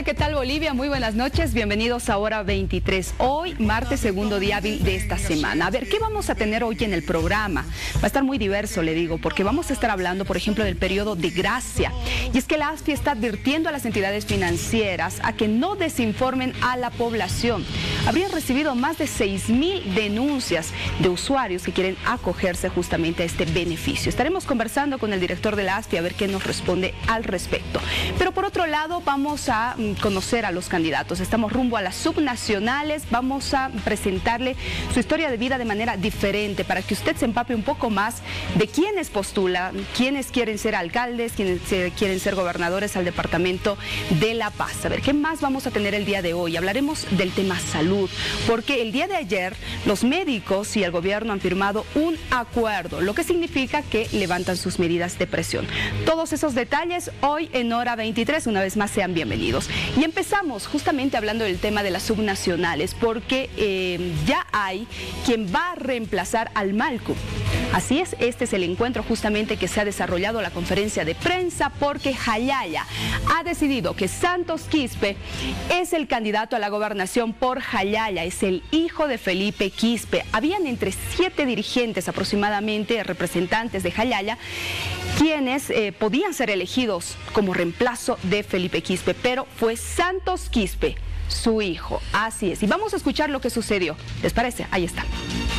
¿qué tal Bolivia? Muy buenas noches, bienvenidos a Hora 23. Hoy, martes, segundo día hábil de esta semana. A ver, ¿qué vamos a tener hoy en el programa? Va a estar muy diverso, le digo, porque vamos a estar hablando, por ejemplo, del periodo de gracia. Y es que la ASFI está advirtiendo a las entidades financieras a que no desinformen a la población. Habrían recibido más de 6.000 denuncias de usuarios que quieren acogerse justamente a este beneficio. Estaremos conversando con el director de la ASFI a ver qué nos responde al respecto. Pero por otro lado, vamos a conocer a los candidatos. Estamos rumbo a las subnacionales. Vamos a presentarle su historia de vida de manera diferente para que usted se empape un poco más de quiénes postulan, quiénes quieren ser alcaldes, quiénes quieren ser gobernadores al departamento de La Paz. A ver, ¿qué más vamos a tener el día de hoy? Hablaremos del tema salud, porque el día de ayer los médicos y el gobierno han firmado un acuerdo, lo que significa que levantan sus medidas de presión. Todos esos detalles hoy en Hora 23, una vez más sean bienvenidos. Y empezamos justamente hablando del tema de las subnacionales, porque ya hay quien va a reemplazar al Malcu. Así es, este es el encuentro justamente que se ha desarrollado, la conferencia de prensa, porque Jayaya ha decidido que Santos Quispe es el candidato a la gobernación por Jayaya, es el hijo de Felipe Quispe. Habían entre 7 dirigentes aproximadamente, representantes de Jayaya, quienes podían ser elegidos como reemplazo de Felipe Quispe, pero fue Santos Quispe, su hijo. Así es, y vamos a escuchar lo que sucedió. ¿Les parece? Ahí está.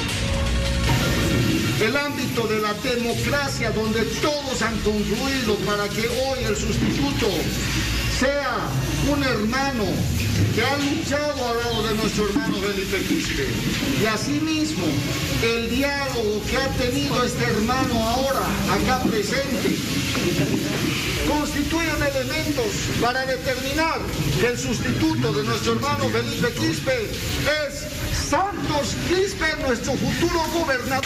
El ámbito de la democracia donde todos han confluido para que hoy el sustituto sea un hermano que ha luchado al lado de nuestro hermano Felipe Quispe. Y asimismo, el diálogo que ha tenido este hermano ahora acá presente constituyen elementos para determinar que el sustituto de nuestro hermano Felipe Quispe es Santos Quispe, nuestro futuro gobernador.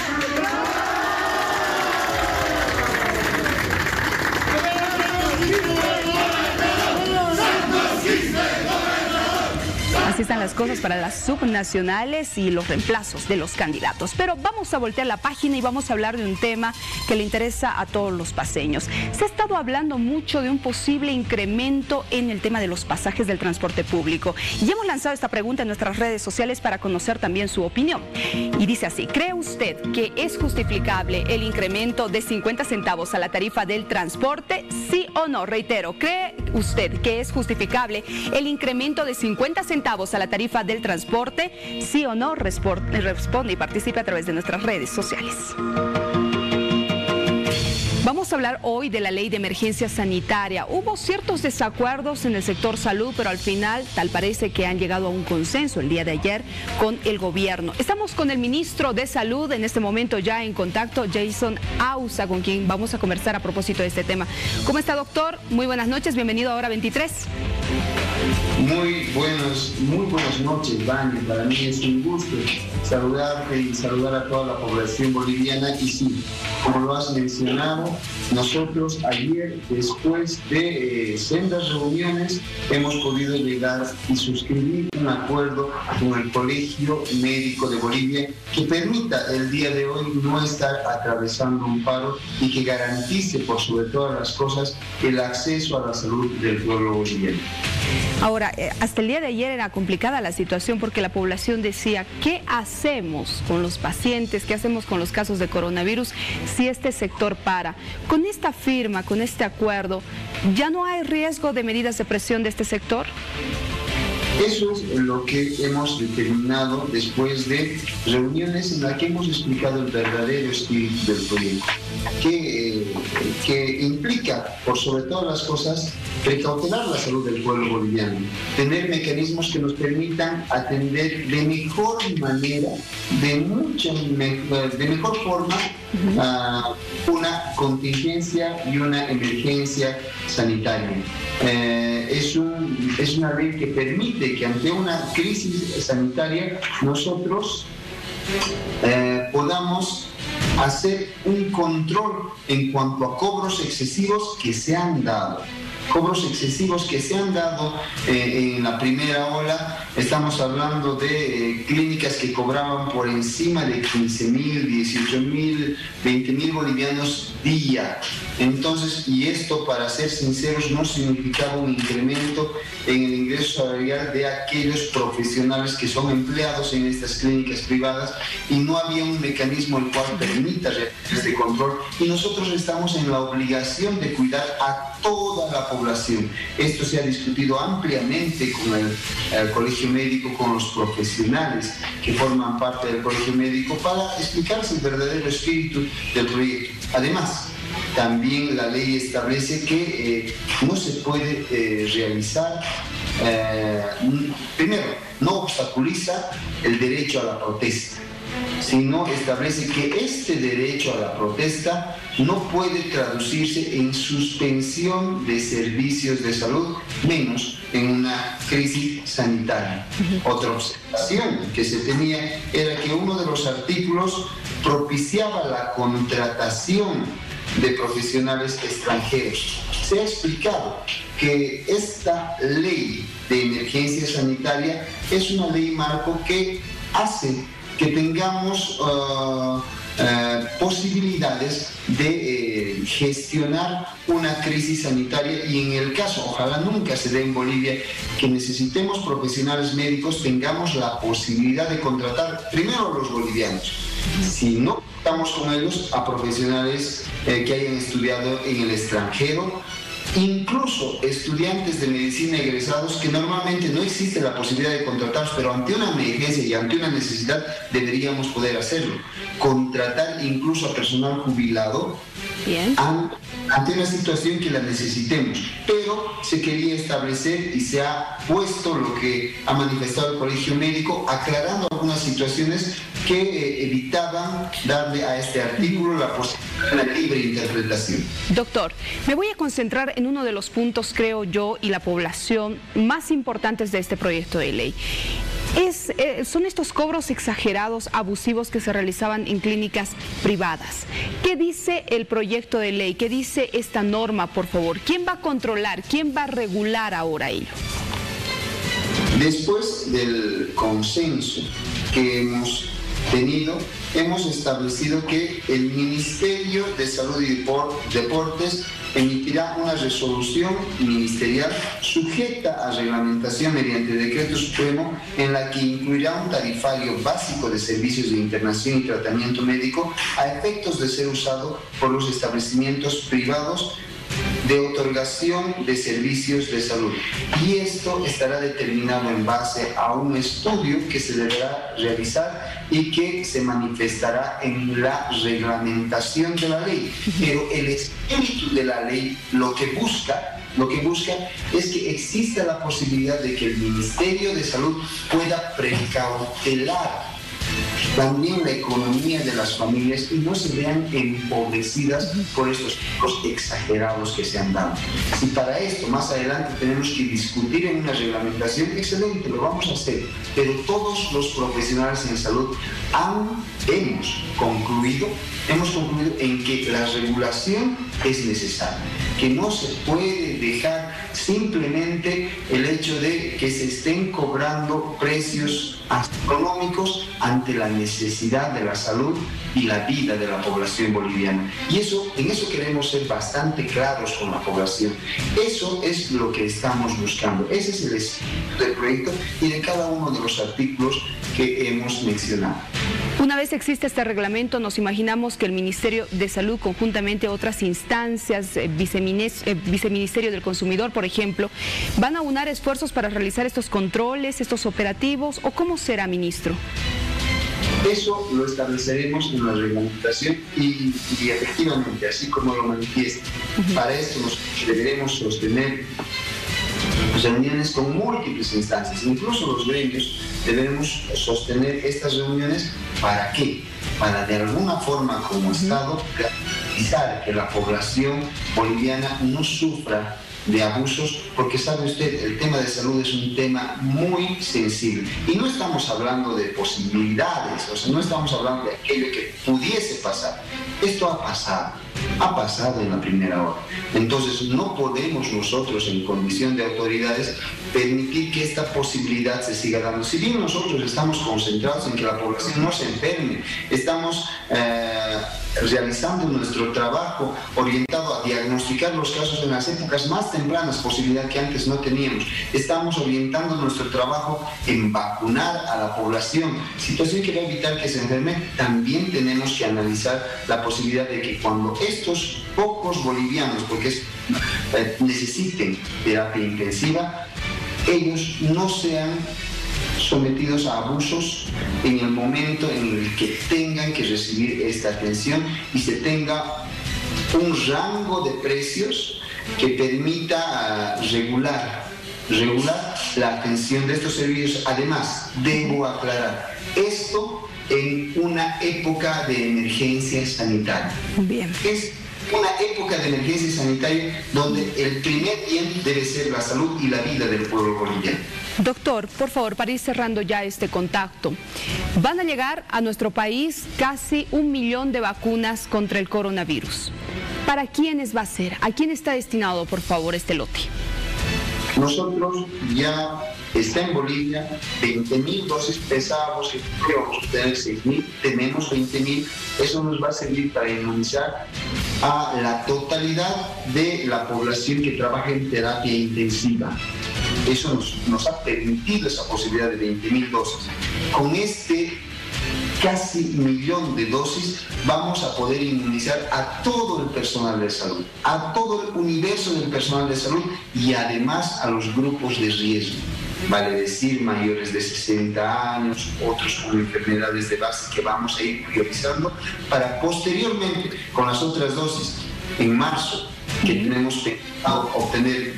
Así están las cosas para las subnacionales y los reemplazos de los candidatos. Pero vamos a voltear la página y vamos a hablar de un tema que le interesa a todos los paceños. Se ha estado hablando mucho de un posible incremento en el tema de los pasajes del transporte público. Y hemos lanzado esta pregunta en nuestras redes sociales para conocer también su opinión. Y dice así: ¿cree usted que es justificable el incremento de 50 centavos a la tarifa del transporte? ¿Sí o no? Reitero, ¿cree usted que es justificable el incremento de 50 centavos a la tarifa del transporte? ¿Sí o no? Responde y participe a través de nuestras redes sociales. Vamos a hablar hoy de la ley de emergencia sanitaria. Hubo ciertos desacuerdos en el sector salud, pero al final tal parece que han llegado a un consenso el día de ayer con el gobierno. Estamos con el ministro de Salud en este momento ya en contacto, Jason Ausa, con quien vamos a conversar a propósito de este tema. ¿Cómo está, doctor? Muy buenas noches, bienvenido a Hora 23. Muy buenas noches, Vani. Para mí es un gusto saludarte y saludar a toda la población boliviana. Y sí, como lo has mencionado, nosotros ayer, después de sendas reuniones, hemos podido llegar y suscribir un acuerdo con el Colegio Médico de Bolivia que permita el día de hoy no estar atravesando un paro y que garantice, por sobre todas las cosas, el acceso a la salud del pueblo boliviano. Ahora, hasta el día de ayer era complicada la situación porque la población decía: ¿qué hacemos con los pacientes? ¿Qué hacemos con los casos de coronavirus si este sector para? Con esta firma, con este acuerdo, ¿ya no hay riesgo de medidas de presión de este sector? Eso es lo que hemos determinado después de reuniones en las que hemos explicado el verdadero espíritu del proyecto, que implica, por sobre todas las cosas, precautelar la salud del pueblo boliviano, tener mecanismos que nos permitan atender de mejor manera, de mejor forma, una contingencia y una emergencia sanitaria. Es una ley que permite que ante una crisis sanitaria nosotros podamos hacer un control en cuanto a cobros excesivos que se han dado. cobros excesivos que se han dado en la primera ola. Estamos hablando de clínicas que cobraban por encima de 15.000, 18.000, 20.000 bolivianos día. Entonces, y esto, para ser sinceros, no significaba un incremento en el ingreso salarial de aquellos profesionales que son empleados en estas clínicas privadas, y no había un mecanismo el cual permita este control, y nosotros estamos en la obligación de cuidar a toda la población. Esto se ha discutido ampliamente con el Colegio Médico, con los profesionales que forman parte del Colegio Médico, para explicarse el verdadero espíritu del proyecto. Además, también la ley establece que no se puede realizar, primero, no obstaculiza el derecho a la protesta, sino establece que este derecho a la protesta no puede traducirse en suspensión de servicios de salud, menos en una crisis sanitaria. Otra observación que se tenía era que uno de los artículos propiciaba la contratación de profesionales extranjeros. Se ha explicado que esta ley de emergencia sanitaria es una ley marco que hace que tengamos posibilidades de gestionar una crisis sanitaria, y en el caso, ojalá nunca se dé en Bolivia, que necesitemos profesionales médicos, tengamos la posibilidad de contratar primero a los bolivianos, si no estamos con ellos, a profesionales que hayan estudiado en el extranjero, incluso estudiantes de medicina egresados que normalmente no existe la posibilidad de contratarlos, pero ante una emergencia y ante una necesidad deberíamos poder hacerlo. Contratar incluso a personal jubilado. Bien. Ante una situación que la necesitemos, pero se quería establecer y se ha puesto lo que ha manifestado el Colegio Médico, aclarando algunas situaciones que evitaban darle a este artículo la posibilidad de una libre interpretación. Doctor, me voy a concentrar en uno de los puntos, creo yo, y la población más importantes de este proyecto de ley. Son estos cobros exagerados, abusivos, que se realizaban en clínicas privadas. ¿Qué dice el proyecto de ley? ¿Qué dice esta norma, por favor? ¿Quién va a controlar? ¿Quién va a regular ahora ello? Después del consenso que hemos tenido, hemos establecido que el Ministerio de Salud y Deportes emitirá una resolución ministerial sujeta a reglamentación mediante decreto supremo, en la que incluirá un tarifario básico de servicios de internación y tratamiento médico a efectos de ser usado por los establecimientos privados de otorgación de servicios de salud. Y esto estará determinado en base a un estudio que se deberá realizar y que se manifestará en la reglamentación de la ley. Pero el espíritu de la ley lo que busca es que exista la posibilidad de que el Ministerio de Salud pueda precautelar también la economía de las familias y no se vean empobrecidas por estos costos exagerados que se han dado. Si para esto más adelante tenemos que discutir en una reglamentación, excelente, lo vamos a hacer, pero todos los profesionales en salud hemos concluido en que la regulación es necesaria, que no se puede dejar simplemente el hecho de que se estén cobrando precios astronómicos ante la necesidad de la salud y la vida de la población boliviana. Y en eso queremos ser bastante claros con la población. Eso es lo que estamos buscando. Ese es el espíritu del proyecto y de cada uno de los artículos que hemos mencionado. Una vez existe este reglamento, nos imaginamos que el Ministerio de Salud, conjuntamente a otras instancias, Viceministerio del Consumidor, por ejemplo, ¿van a unar esfuerzos para realizar estos controles, estos operativos, o cómo será, ministro? Eso lo estableceremos en la reglamentación y efectivamente, así como lo manifiesta, para esto deberemos sostener reuniones con múltiples instancias, incluso los gremios debemos sostener estas reuniones. ¿Para qué? Para de alguna forma como Estado garantizar que la población boliviana no sufra de abusos, porque sabe usted, el tema de salud es un tema muy sensible y no estamos hablando de posibilidades, o sea, no estamos hablando de aquello que pudiese pasar. Esto ha pasado ha pasado en la primera hora. Entonces no podemos nosotros en condición de autoridades permitir que esta posibilidad se siga dando. Si bien nosotros estamos concentrados en que la población no se enferme, estamos realizando nuestro trabajo orientado a diagnosticar los casos en las épocas más tempranas, posibilidad que antes no teníamos. Estamos orientando nuestro trabajo en vacunar a la población, situación que va a evitar que se enferme. También tenemos que analizar la posibilidad de que cuando estos pocos bolivianos, porque necesiten terapia intensiva, ellos no sean sometidos a abusos en el momento en el que tengan que recibir esta atención y se tenga un rango de precios que permita regular la atención de estos servicios. Además, debo aclarar, esto en una época de emergencia sanitaria. Bien. Es una época de emergencia sanitaria donde el primer bien debe ser la salud y la vida del pueblo boliviano. Doctor, por favor, para ir cerrando ya este contacto, van a llegar a nuestro país casi 1 millón de vacunas contra el coronavirus. ¿Para quiénes va a ser? ¿A quién está destinado, por favor, este lote? Nosotros ya está en Bolivia 20.000 dosis, pensábamos que íbamos a tener 6.000, tenemos 20.000, eso nos va a servir para inmunizar a la totalidad de la población que trabaja en terapia intensiva. Eso nos ha permitido esa posibilidad de 20.000 dosis. Con este casi 1 millón de dosis vamos a poder inmunizar a todo el personal de salud, a todo el universo del personal de salud y además a los grupos de riesgo. Vale decir, mayores de 60 años, otros con enfermedades de base que vamos a ir priorizando para posteriormente, con las otras dosis, en marzo, que tenemos pensado obtener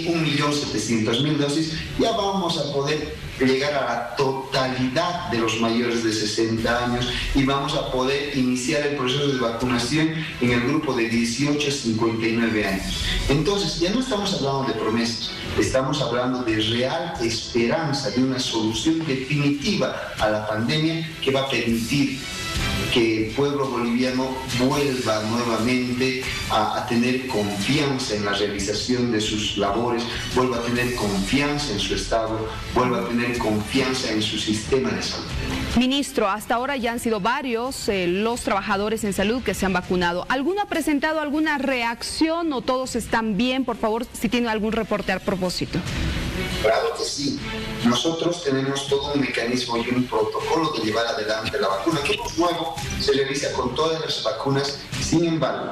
1.700.000 dosis, ya vamos a poder llegar a la totalidad de los mayores de 60 años y vamos a poder iniciar el proceso de vacunación en el grupo de 18 a 59 años. Entonces, ya no estamos hablando de promesas, estamos hablando de real esperanza, de una solución definitiva a la pandemia que va a permitir que el pueblo boliviano vuelva nuevamente a tener confianza en la realización de sus labores, vuelva a tener confianza en su Estado, vuelva a tener confianza en su sistema de salud. Ministro, hasta ahora ya han sido varios los trabajadores en salud que se han vacunado. ¿Alguno ha presentado alguna reacción o todos están bien? Por favor, si tiene algún reporte al propósito. Claro que sí. Nosotros tenemos todo un mecanismo y un protocolo de llevar adelante la vacuna, que es nuevo, se realiza con todas las vacunas. Sin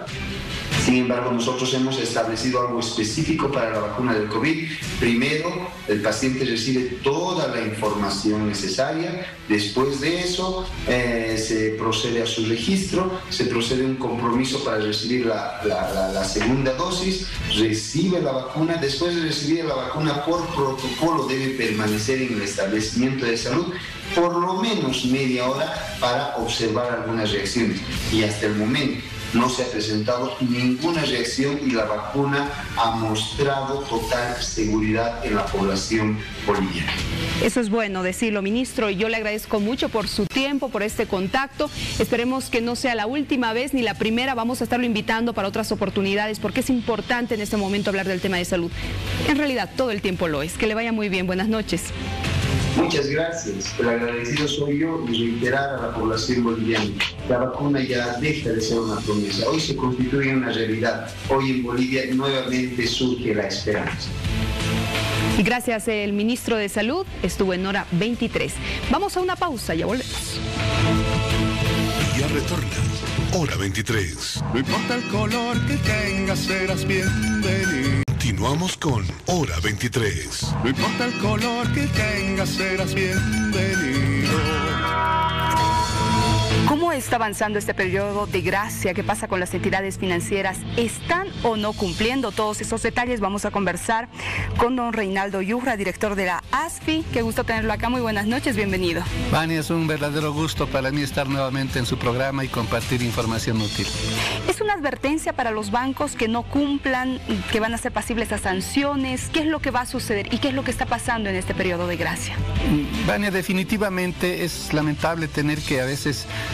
embargo, nosotros hemos establecido algo específico para la vacuna del COVID. Primero, el paciente recibe toda la información necesaria. Después de eso, se procede a su registro, se procede a un compromiso para recibir la segunda dosis, recibe la vacuna. Después de recibir la vacuna, por protocolo, debe permanecer en el establecimiento de salud por lo menos media hora para observar algunas reacciones. Y hasta el momento no se ha presentado ninguna reacción y la vacuna ha mostrado total seguridad en la población boliviana. Eso es bueno decirlo, ministro, y yo le agradezco mucho por su tiempo, por este contacto. Esperemos que no sea la última vez ni la primera. Vamos a estarlo invitando para otras oportunidades porque es importante en este momento hablar del tema de salud. En realidad, todo el tiempo lo es. Que le vaya muy bien. Buenas noches. Muchas gracias. El agradecido soy yo y reiterar a la población boliviana. La vacuna ya deja de ser una promesa. Hoy se constituye una realidad. Hoy en Bolivia nuevamente surge la esperanza. Y gracias, el ministro de Salud estuvo en Hora 23. Vamos a una pausa, ya volvemos. Ya retorna Hora 23. No importa el color que tengas, serás bienvenido. Continuamos con Hora 23. No importa el color que tengas, serás bienvenido. ¿Cómo está avanzando este periodo de gracia? ¿Qué pasa con las entidades financieras? ¿Están o no cumpliendo? Todos esos detalles vamos a conversar con don Reinaldo Yujra, director de la ASFI. Qué gusto tenerlo acá. Muy buenas noches, bienvenido. Vania, es un verdadero gusto para mí estar nuevamente en su programa y compartir información útil. ¿Es una advertencia para los bancos que no cumplan, que van a ser pasibles a sanciones? ¿Qué es lo que va a suceder y qué es lo que está pasando en este periodo de gracia? Vania, definitivamente es lamentable tener que a veces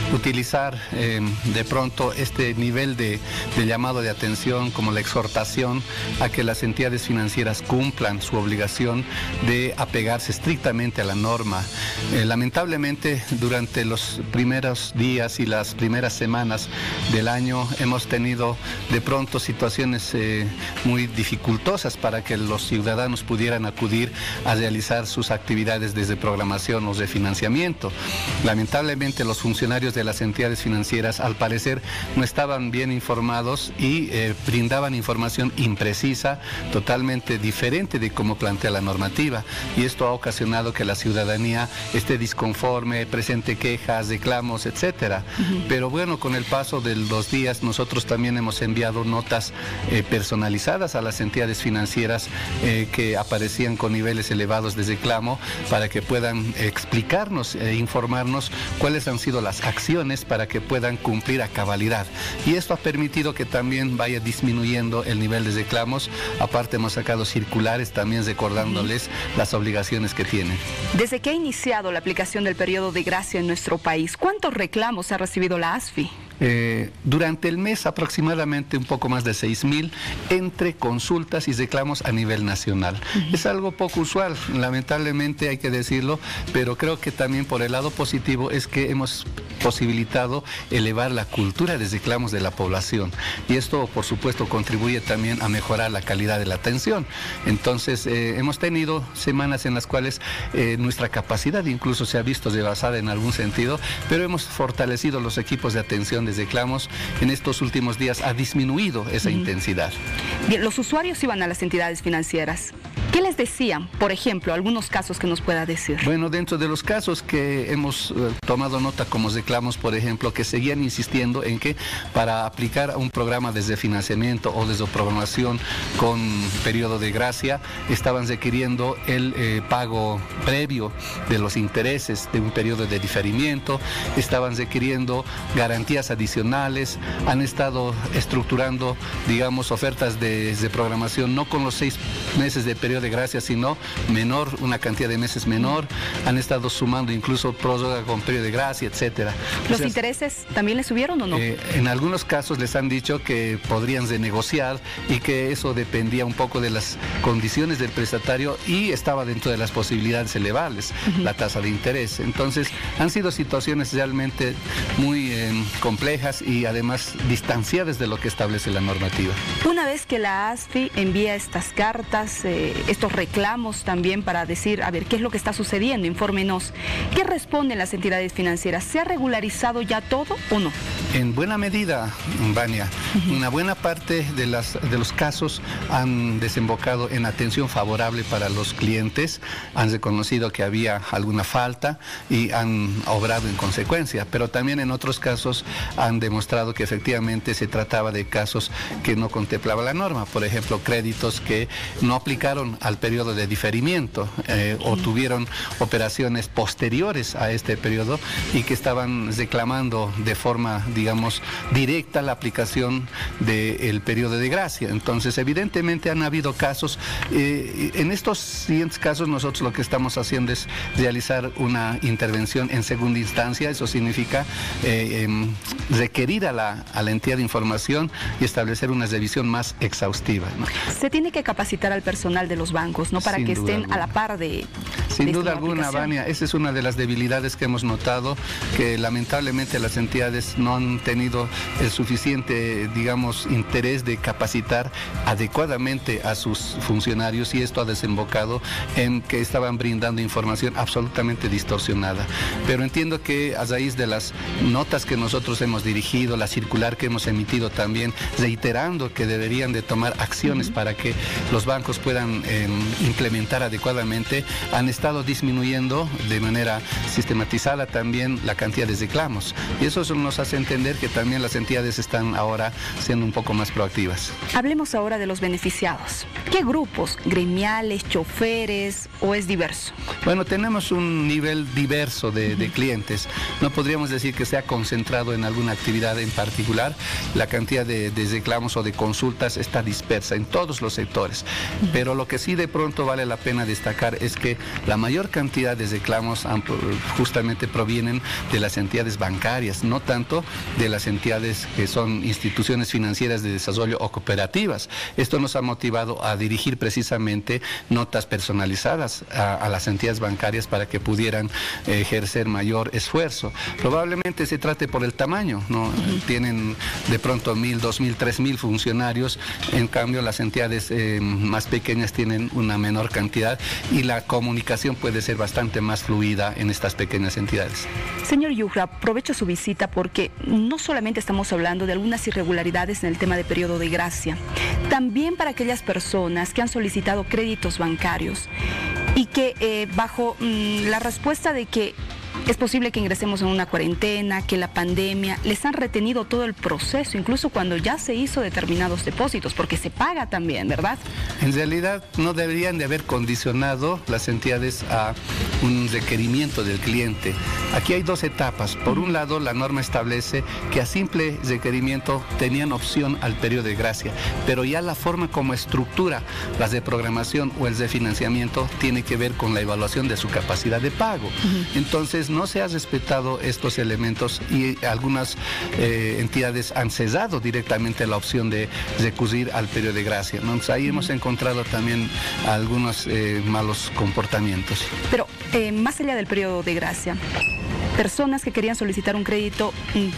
utilizar de pronto este nivel de llamado de atención como la exhortación a que las entidades financieras cumplan su obligación de apegarse estrictamente a la norma. Lamentablemente, durante los primeros días y las primeras semanas del año hemos tenido de pronto situaciones muy dificultosas para que los ciudadanos pudieran acudir a realizar sus actividades desde programación o de financiamiento. Lamentablemente, los funcionarios de las entidades financieras al parecer no estaban bien informados y brindaban información imprecisa, totalmente diferente de cómo plantea la normativa, y esto ha ocasionado que la ciudadanía esté disconforme, presente quejas, reclamos, etcétera. Pero bueno, con el paso de los días nosotros también hemos enviado notas personalizadas a las entidades financieras que aparecían con niveles elevados de reclamo para que puedan explicarnos e informarnos cuáles han sido las acciones para que puedan cumplir a cabalidad, y esto ha permitido que también vaya disminuyendo el nivel de reclamos. Aparte, hemos sacado circulares también recordándoles las obligaciones que tienen. Desde que ha iniciado la aplicación del periodo de gracia en nuestro país, ¿cuántos reclamos ha recibido la ASFI? Durante el mes aproximadamente un poco más de 6.000 entre consultas y reclamos a nivel nacional. Es algo poco usual, lamentablemente hay que decirlo, pero creo que también por el lado positivo es que hemos posibilitado elevar la cultura de reclamos de la población, y esto por supuesto contribuye también a mejorar la calidad de la atención. Entonces hemos tenido semanas en las cuales nuestra capacidad incluso se ha visto rebasada en algún sentido, pero hemos fortalecido los equipos de atención de reclamos. En estos últimos días ha disminuido esa intensidad. Bien, los usuarios iban a las entidades financieras. ¿Qué les decían? Por ejemplo, algunos casos que nos pueda decir. Bueno, dentro de los casos que hemos tomado nota como reclamos, por ejemplo, que seguían insistiendo en que para aplicar un programa desde financiamiento o desde programación con periodo de gracia, estaban requiriendo el pago previo de los intereses de un periodo de diferimiento, estaban requiriendo garantías adicionales, han estado estructurando, digamos, ofertas de programación no con los 6 meses de periodo de gracia, sino menor, una cantidad de meses menor, han estado sumando incluso prórroga con periodo de gracia, etcétera. ¿Los intereses también les subieron o no? En algunos casos les han dicho que podrían renegociar y que eso dependía un poco de las condiciones del prestatario y estaba dentro de las posibilidades elevarles la tasa de interés. Entonces han sido situaciones realmente muy complejas y además distanciadas de lo que establece la normativa. Una vez que la ASFI envía estas cartas, estos reclamos también para decir, a ver, ¿qué es lo que está sucediendo? Infórmenos. ¿Qué responden las entidades financieras? ¿Se ha regularizado ya todo o no? En buena medida, Vania. Una buena parte de los casos han desembocado en atención favorable para los clientes, han reconocido que había alguna falta y han obrado en consecuencia, pero también en otros casos han demostrado que efectivamente se trataba de casos que no contemplaba la norma, por ejemplo, créditos que no aplicaron al periodo de diferimiento o tuvieron operaciones posteriores a este periodo y que estaban reclamando de forma, digamos, directa la aplicación del periodo de gracia. Entonces, evidentemente han habido casos. En estos siguientes casos nosotros lo que estamos haciendo es realizar una intervención en segunda instancia. Eso significa requerir a la entidad de información y establecer una revisión más exhaustiva, ¿no? Se tiene que capacitar al personal de los bancos, ¿no? Para que estén a la par de... Sin duda alguna, Vania, esa es una de las debilidades que hemos notado, que lamentablemente las entidades no han tenido el suficiente, digamos, interés de capacitar adecuadamente a sus funcionarios, y esto ha desembocado en que estaban brindando información absolutamente distorsionada. Pero entiendo que a raíz de las notas que nosotros hemos dirigido, la circular que hemos emitido también, reiterando que deberían de tomar acciones para que los bancos puedan implementar adecuadamente, han estado disminuyendo de manera sistematizada también la cantidad de reclamos. Y eso nos hace entender entender que también las entidades están ahora siendo un poco más proactivas. Hablemos ahora de los beneficiados. ¿Qué grupos? ¿Gremiales, choferes o es diverso? Bueno, tenemos un nivel diverso de clientes. No podríamos decir que sea concentrado en alguna actividad en particular. La cantidad de reclamos o de consultas está dispersa en todos los sectores. Pero lo que sí de pronto vale la pena destacar es que la mayor cantidad de reclamos justamente provienen de las entidades bancarias, no tanto de las entidades que son instituciones financieras de desarrollo o cooperativas. Esto nos ha motivado a dirigir precisamente notas personalizadas a las entidades bancarias para que pudieran ejercer mayor esfuerzo. Probablemente se trate por el tamaño, ¿no? Tienen de pronto 1.000, 2.000, 3.000 funcionarios, en cambio las entidades más pequeñas tienen una menor cantidad y la comunicación puede ser bastante más fluida en estas pequeñas entidades. Señor Yujra, aprovecho su visita porque no solamente estamos hablando de algunas irregularidades en el tema de periodo de gracia, también para aquellas personas que han solicitado créditos bancarios y que bajo la respuesta de que es posible que ingresemos en una cuarentena, que la pandemia, les han retenido todo el proceso, incluso cuando ya se hizo determinados depósitos, porque se paga también, ¿verdad? En realidad no deberían de haber condicionado las entidades a un requerimiento del cliente. Aquí hay dos etapas. Por un lado, la norma establece que a simple requerimiento tenían opción al periodo de gracia, pero ya la forma como estructura las de programación o el de financiamiento tiene que ver con la evaluación de su capacidad de pago. Entonces, no se ha respetado estos elementos y algunas entidades han cesado directamente la opción de recurrir al periodo de gracia, ¿no? Entonces, ahí hemos encontrado también algunos malos comportamientos. Pero más allá del periodo de gracia, personas que querían solicitar un crédito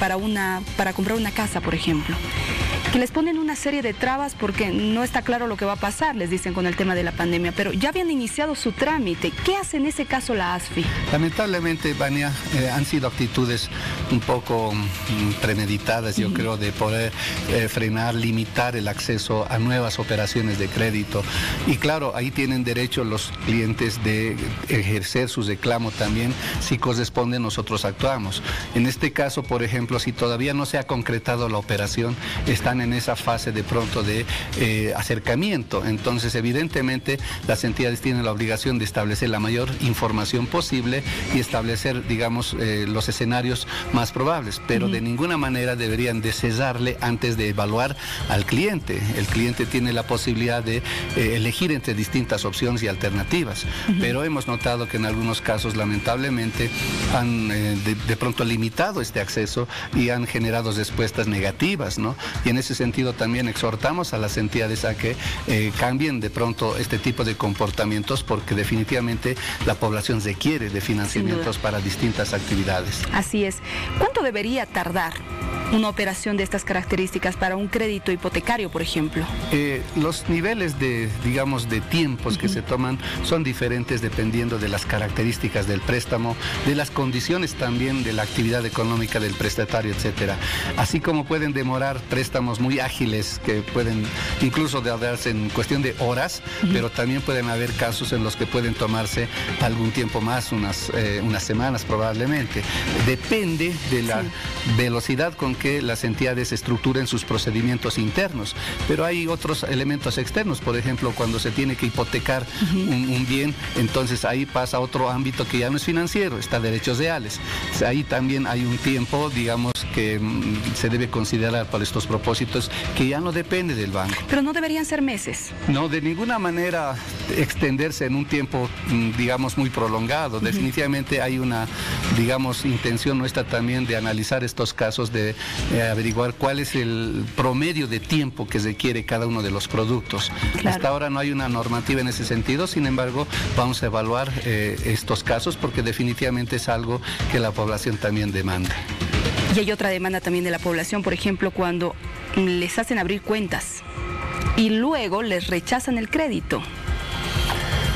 para comprar una casa, por ejemplo, que les ponen una serie de trabas porque no está claro lo que va a pasar, les dicen con el tema de la pandemia, pero ya habían iniciado su trámite. ¿Qué hace en ese caso la ASFI? Lamentablemente, Vania, han sido actitudes un poco premeditadas, yo creo, de poder frenar, limitar el acceso a nuevas operaciones de crédito. Y claro, ahí tienen derecho los clientes de ejercer su reclamo también. Si corresponde, nosotros actuamos. En este caso, por ejemplo, si todavía no se ha concretado la operación, están en esa fase de pronto de acercamiento. Entonces, evidentemente, las entidades tienen la obligación de establecer la mayor información posible y establecer, digamos, los escenarios más probables, pero de ninguna manera deberían de cesarle antes de evaluar al cliente. El cliente tiene la posibilidad de elegir entre distintas opciones y alternativas, pero hemos notado que en algunos casos, lamentablemente, han de pronto limitado este acceso y han generado respuestas negativas, ¿no? Y en ese sentido también exhortamos a las entidades a que cambien de pronto este tipo de comportamientos, porque definitivamente la población requiere de financiamientos para distintas actividades. Así es. ¿Cuánto debería tardar una operación de estas características para un crédito hipotecario, por ejemplo? Los niveles de, digamos, de tiempos que se toman son diferentes dependiendo de las características del préstamo, de las condiciones también de la actividad económica del prestatario, etcétera. Así como pueden demorar préstamos muy ágiles que pueden incluso darse en cuestión de horas, pero también pueden haber casos en los que pueden tomarse algún tiempo más, unas semanas probablemente. Depende de la velocidad con que las entidades estructuren sus procedimientos internos, pero hay otros elementos externos. Por ejemplo, cuando se tiene que hipotecar un bien, entonces ahí pasa otro ámbito que ya no es financiero, está derechos reales. Ahí también hay un tiempo, digamos, que se debe considerar para estos propósitos, que ya no depende del banco. Pero no deberían ser meses. No, de ninguna manera extenderse en un tiempo, digamos, muy prolongado. Definitivamente hay una, digamos, intención nuestra también de analizar estos casos, de averiguar cuál es el promedio de tiempo que requiere cada uno de los productos. Claro. Hasta ahora no hay una normativa en ese sentido, sin embargo, vamos a evaluar estos casos porque definitivamente es algo que la población también demanda. Y hay otra demanda también de la población, por ejemplo, cuando les hacen abrir cuentas y luego les rechazan el crédito.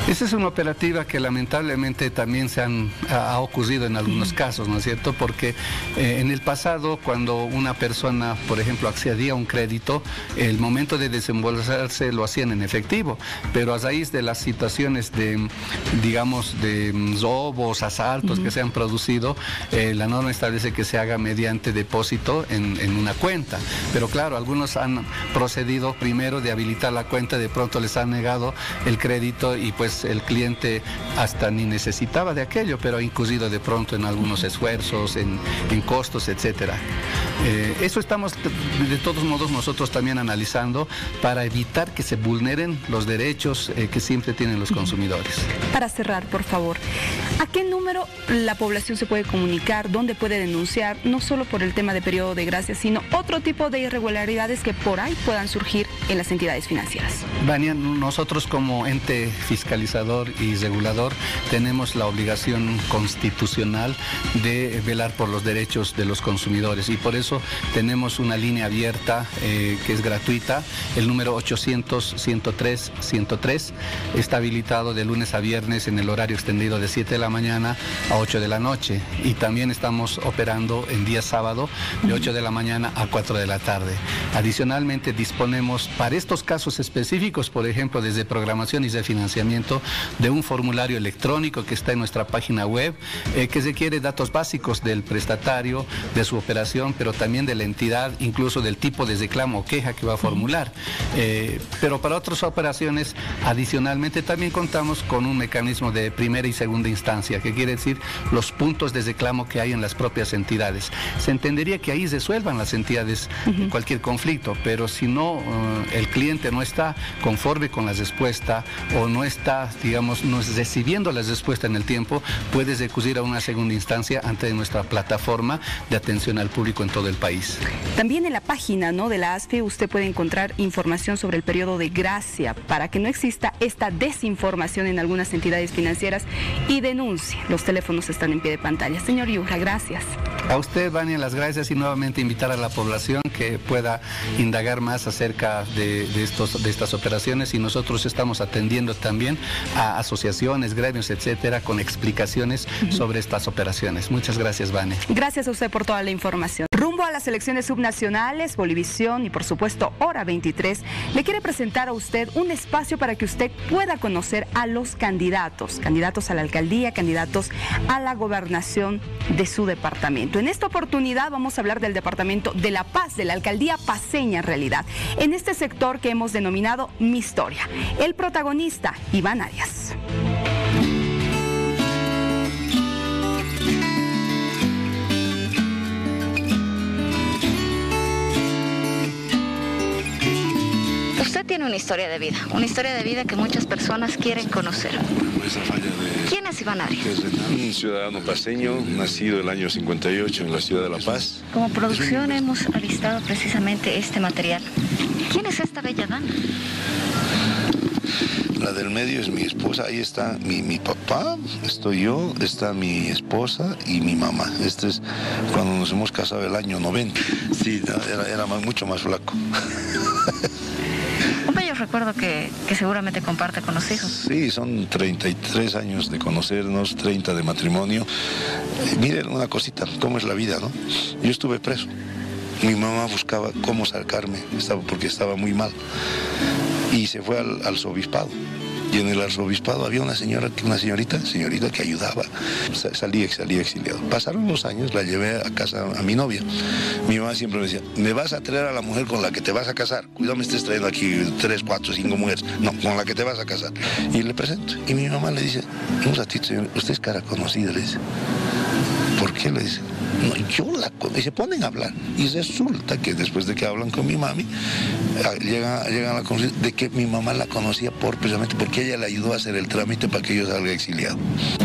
Esa es una operativa que lamentablemente también ha ocurrido en algunos casos, ¿no es cierto? Porque en el pasado, cuando una persona, por ejemplo, accedía a un crédito, el momento de desembolsarse lo hacían en efectivo, pero a raíz de las situaciones de, digamos, de robos, asaltos que se han producido, la norma establece que se haga mediante depósito en una cuenta. Pero claro, algunos han procedido primero de habilitar la cuenta, de pronto les han negado el crédito y pues el cliente hasta ni necesitaba de aquello, pero ha incurrido de pronto en algunos esfuerzos, en costos, etcétera. Eso estamos de todos modos nosotros también analizando para evitar que se vulneren los derechos que siempre tienen los consumidores. Para cerrar, por favor, ¿a qué número la población se puede comunicar? ¿Dónde puede denunciar? No solo por el tema de periodo de gracia, sino otro tipo de irregularidades que por ahí puedan surgir en las entidades financieras. Vania, nosotros como ente fiscalizador y regulador tenemos la obligación constitucional de velar por los derechos de los consumidores y por eso tenemos una línea abierta que es gratuita, el número 800-103-103, está habilitado de lunes a viernes en el horario extendido de 7 de la mañana a 8 de la noche y también estamos operando en día sábado de 8 de la mañana a 4 de la tarde. Adicionalmente disponemos para estos casos específicos, por ejemplo, desde programación y de financiamiento, de un formulario electrónico que está en nuestra página web, que requiere datos básicos del prestatario, de su operación, pero también de la entidad, incluso del tipo de reclamo o queja que va a formular. Pero para otras operaciones, adicionalmente, también contamos con un mecanismo de primera y segunda instancia, que quiere decir los puntos de reclamo que hay en las propias entidades. Se entendería que ahí resuelvan las entidades cualquier conflicto, pero si no, el cliente no está conforme con la respuesta o no está, digamos, no es recibiendo la respuesta en el tiempo, puedes recurrir a una segunda instancia ante nuestra plataforma de atención al público en todo el país. También en la página, ¿no?, de la ASFE usted puede encontrar información sobre el periodo de gracia para que no exista esta desinformación en algunas entidades financieras y denuncie. Los teléfonos están en pie de pantalla. Señor Yujra, gracias. A usted, Vania, las gracias y nuevamente invitar a la población que pueda indagar más acerca de estas operaciones y nosotros estamos atendiendo también a asociaciones, gremios, etcétera, con explicaciones sobre estas operaciones. Muchas gracias, Vania. Gracias a usted por toda la información. Rumbo a las elecciones subnacionales, Bolivisión y por supuesto Hora 23 le quiere presentar a usted un espacio para que usted pueda conocer a los candidatos a la alcaldía, candidatos a la gobernación de su departamento. En esta oportunidad vamos a hablar del departamento de La Paz, de la alcaldía paceña en realidad, en este sector que hemos denominado Mi Historia. El protagonista, Iván Arias. Usted tiene una historia de vida que muchas personas quieren conocer. ¿Quién es Iván Arias? Un ciudadano paceño, nacido el año 58 en la ciudad de La Paz. Como producción hemos avistado precisamente este material. ¿Quién es esta bella dama? La del medio es mi esposa, ahí está mi papá, estoy yo, está mi esposa y mi mamá. Este es cuando nos hemos casado el año 90. Sí, era mucho más flaco. Un bello recuerdo que seguramente comparte con los hijos. Sí, son 33 años de conocernos, 30 de matrimonio. Miren una cosita, cómo es la vida, ¿no? Yo estuve preso. Mi mamá buscaba cómo sacarme, porque estaba muy mal. Y se fue al arzobispado. Y en el arzobispado había una señorita que ayudaba. Salía exiliado. Pasaron los años, la llevé a casa a mi novia. Mi mamá siempre me decía, me vas a traer a la mujer con la que te vas a casar. Cuidado, me estés trayendo aquí 3, 4, 5 mujeres. No, con la que te vas a casar. Y le presento. Y mi mamá le dice, un ratito, señor, usted es cara conocida, le dice. ¿Por qué? Le dice. No, y se ponen a hablar. Y resulta que después de que hablan con mi mami, llegan a la conclusión de que mi mamá la conocía precisamente porque ella le ayudó a hacer el trámite para que yo salga exiliado.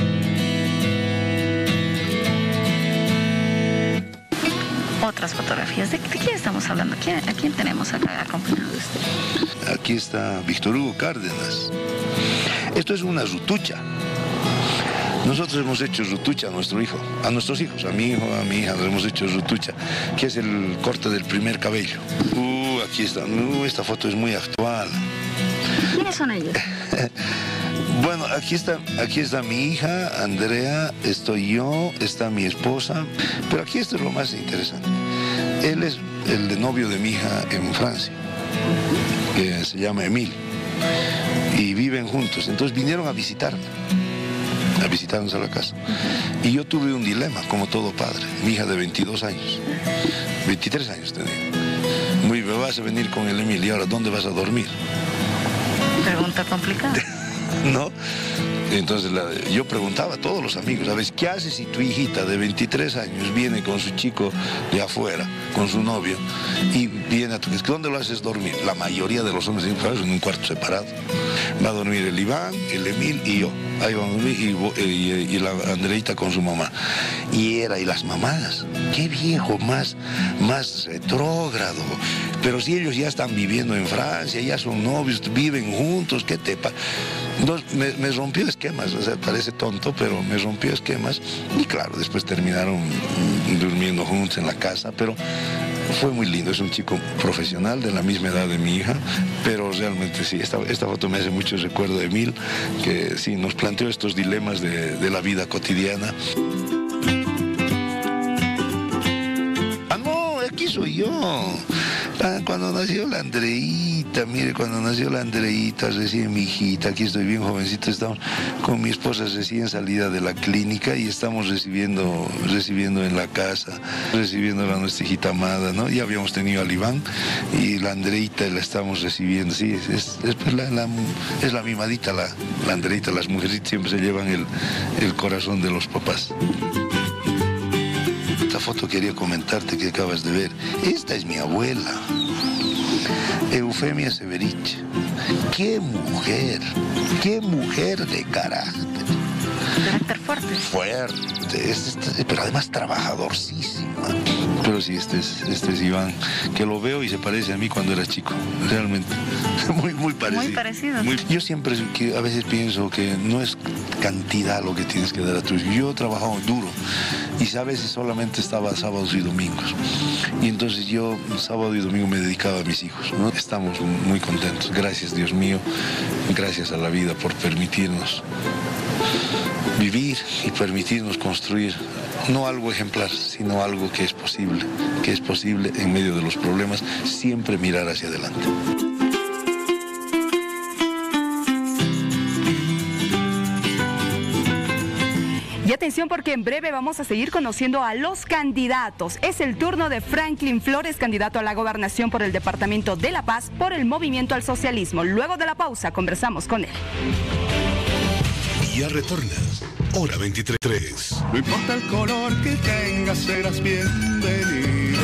Otras fotografías. ¿De quién estamos hablando? ¿A quién tenemos acá acompañado de usted? Aquí está Víctor Hugo Cárdenas. Esto es una rutucha. Nosotros hemos hecho rutucha a nuestros hijos, a mi hijo, a mi hija, hemos hecho rutucha, que es el corte del primer cabello. Aquí está, esta foto es muy actual. ¿Quiénes son ellos? Bueno, aquí está mi hija, Andrea, estoy yo, está mi esposa, pero aquí esto es lo más interesante. Él es el novio de mi hija en Francia, que se llama Emil, y viven juntos. Entonces vinieron a visitarnos a la casa. Y yo tuve un dilema, como todo padre. Mi hija de 22 años, 23 años tenía. Me vas a venir con el Emil, y ahora, ¿dónde vas a dormir? Pregunta complicada. ¿No? Entonces yo preguntaba a todos los amigos, ¿sabes qué haces si tu hijita de 23 años viene con su chico de afuera, con su novio, y viene a tu casa? ¿Dónde lo haces dormir? La mayoría de los hombres en un cuarto separado. Va a dormir el Iván, el Emil y yo. Ahí vamos a dormir, y la Andreita con su mamá. Y las mamás, qué viejo, más retrógrado. Pero si ellos ya están viviendo en Francia, ya son novios, viven juntos, ¿qué te pasa? Entonces me rompió esquemas, o sea, parece tonto, pero me rompió esquemas. Y claro, después terminaron durmiendo juntos en la casa, pero fue muy lindo. Es un chico profesional de la misma edad de mi hija, pero realmente sí, esta foto me hace mucho recuerdo de Emil, que sí, nos planteó estos dilemas de la vida cotidiana. Ah, no, aquí soy yo. Cuando nació la Andreita, mire, cuando nació la Andreita, recién mi hijita, aquí estoy bien jovencito, estamos con mi esposa recién salida de la clínica y estamos recibiendo en la casa, recibiendo a nuestra hijita amada, ¿no? Ya habíamos tenido al Iván y la Andreita la estamos recibiendo, sí, es la mimadita, la Andreita, las mujercitas siempre se llevan el corazón de los papás. Esta foto quería comentarte que acabas de ver. Esta es mi abuela, Eufemia Severich. ¡Qué mujer de carácter! Carácter fuerte. Fuerte, pero además trabajadorcísima. Pero sí, este es Iván, que lo veo y se parece a mí cuando era chico, realmente. Muy parecido. Muy parecido. Yo siempre a veces pienso que no es cantidad lo que tienes que dar a tu hijo. Yo he trabajado duro y a veces solamente estaba sábados y domingos. Y entonces yo sábado y domingo me dedicaba a mis hijos, ¿no? Estamos muy contentos. Gracias, Dios mío. Gracias a la vida por permitirnos vivir y permitirnos construir no algo ejemplar, sino algo que es posible en medio de los problemas, siempre mirar hacia adelante. Y atención, porque en breve vamos a seguir conociendo a los candidatos. Es el turno de Franklin Flores, candidato a la gobernación por el Departamento de La Paz por el Movimiento al Socialismo. Luego de la pausa conversamos con él. Ya retorna, hora 23. No importa el color que tengas, serás bienvenido.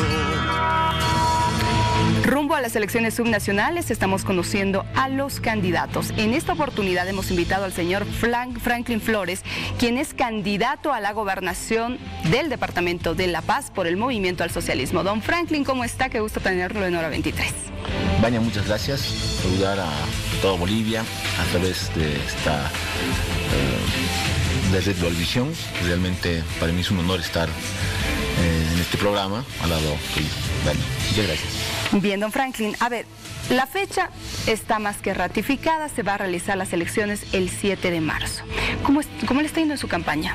Rumbo a las elecciones subnacionales estamos conociendo a los candidatos. En esta oportunidad hemos invitado al señor Franklin Flores, quien es candidato a la gobernación del Departamento de La Paz por el Movimiento al Socialismo. Don Franklin, ¿cómo está? Qué gusto tenerlo en hora 23. Vania, muchas gracias. Saludar a toda Bolivia a través de esta de Red Bolivisión. Realmente para mí es un honor estar en este programa al lado de Vania. Muchas gracias. Bien, don Franklin, a ver, la fecha está más que ratificada, se va a realizar las elecciones el 7 de marzo. ¿Cómo le está yendo en su campaña?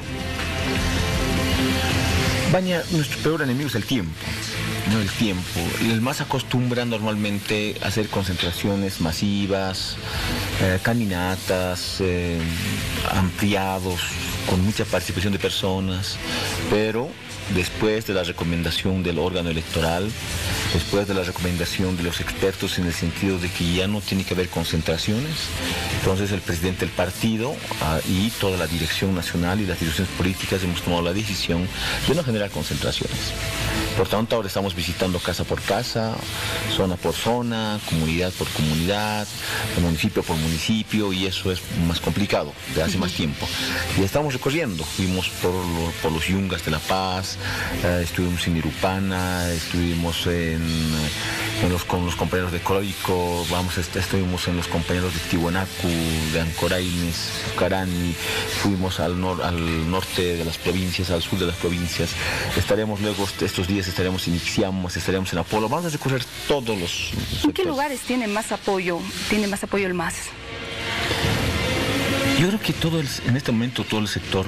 Vania, nuestro peor enemigo es el tiempo. No el tiempo. El MAS acostumbra normalmente a hacer concentraciones masivas, caminatas, ampliados, con mucha participación de personas, pero después de la recomendación del órgano electoral, después de la recomendación de los expertos en el sentido de que ya no tiene que haber concentraciones, entonces el presidente del partido y toda la dirección nacional y las direcciones políticas hemos tomado la decisión de no generar concentraciones. Por tanto, ahora estamos visitando casa por casa, zona por zona, comunidad por comunidad, municipio por municipio, y eso es más complicado, de hace más tiempo. Y estamos recorriendo, fuimos por los Yungas de La Paz, estuvimos en Irupana, estuvimos con los compañeros de Coroico, estuvimos en los compañeros de Tiwanaku, de Ancoraynes, Carani, fuimos al norte de las provincias, al sur de las provincias. Estaremos luego estos días, estaremos en Ixiamos, estaremos en Apolo. Vamos a recorrer todos los sectores. ¿En qué lugares tiene más apoyo el MAS? Yo creo que en este momento todo el sector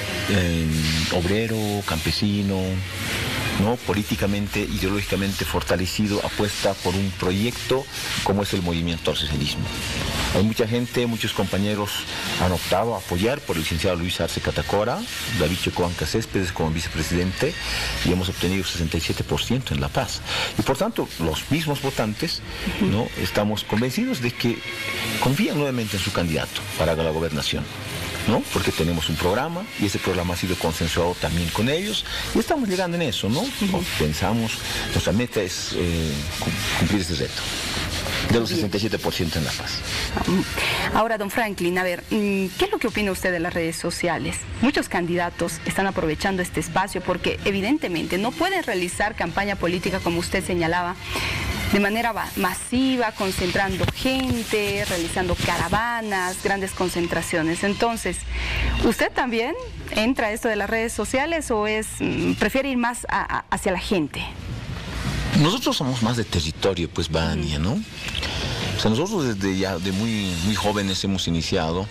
obrero, campesino, ¿no? Políticamente, ideológicamente fortalecido, apuesta por un proyecto como es el movimiento al socialismo. Hay mucha gente, muchos compañeros han optado a apoyar por el licenciado Luis Arce Catacora, David Chocoanca Céspedes como vicepresidente, y hemos obtenido 67% en La Paz. Y por tanto, los mismos votantes, ¿no? Estamos convencidos de que confían nuevamente en su candidato para la gobernación, ¿no? Porque tenemos un programa y ese programa ha sido consensuado también con ellos y estamos llegando en eso, ¿no? Pensamos, nuestra meta es cumplir ese reto de los 67% en La Paz. Ahora, don Franklin, a ver, ¿qué es lo que opina usted de las redes sociales? Muchos candidatos están aprovechando este espacio porque evidentemente no pueden realizar campaña política, como usted señalaba, de manera masiva, concentrando gente, realizando caravanas, grandes concentraciones. Entonces, ¿usted también entra a esto de las redes sociales o prefiere ir más hacia la gente? Nosotros somos más de territorio, pues, Vania, ¿no? O sea, nosotros desde ya de muy jóvenes hemos iniciado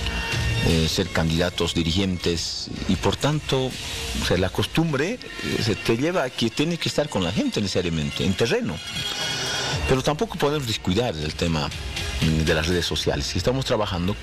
ser candidatos, dirigentes, y por tanto, o sea, la costumbre se te lleva a que tienes que estar con la gente necesariamente, en terreno. Pero tampoco podemos descuidar el tema de las redes sociales. Estamos trabajando,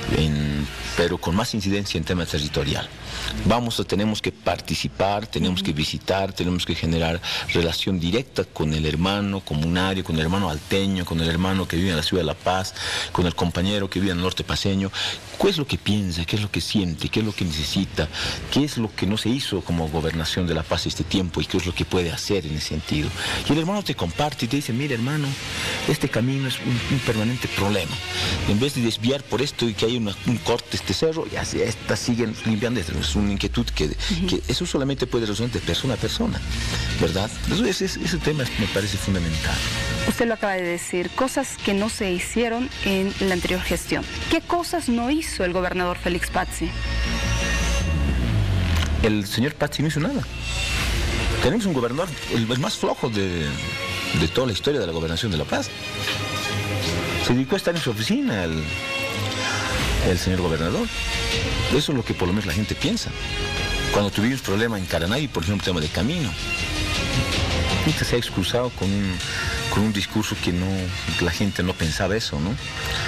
pero con más incidencia en tema territorial. Tenemos que participar, tenemos que visitar, tenemos que generar relación directa con el hermano comunario, con el hermano alteño, con el hermano que vive en la ciudad de La Paz, con el compañero que vive en el norte paceño. ¿Qué es lo que piensa? ¿Qué es lo que siente? ¿Qué es lo que necesita? ¿Qué es lo que no se hizo como gobernación de La Paz este tiempo y qué es lo que puede hacer en ese sentido? Y el hermano te comparte y te dice, mira hermano, este camino es un permanente problema. En vez de desviar por esto y que hay un corte este cerro, ya estas siguen limpiando. Es una inquietud que eso solamente puede resolver de persona a persona, ¿verdad? Entonces ese tema me parece fundamental. Usted lo acaba de decir, cosas que no se hicieron en la anterior gestión. ¿Qué cosas no hizo el gobernador Félix Pazzi? El señor Pazzi no hizo nada. Tenemos un gobernador, el más flojo de toda la historia de la gobernación de La Paz. Se dedicó a estar en su oficina el señor gobernador. Eso es lo que por lo menos la gente piensa. Cuando tuvimos problema en Caranavi, por ejemplo, tema de camino, se ha excusado con un discurso que la gente no pensaba eso, ¿no?